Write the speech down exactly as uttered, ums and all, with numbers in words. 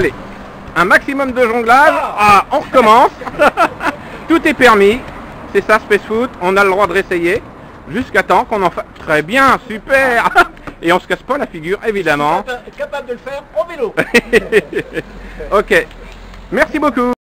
Allez, un maximum de jonglage. Ah, on recommence. Tout est permis. C'est ça, Space Foot. On a le droit de réessayer. Jusqu'à temps qu'on en fasse... Très bien, super. Et on se casse pas la figure, évidemment. Capable de le faire en vélo. Ok. Merci beaucoup.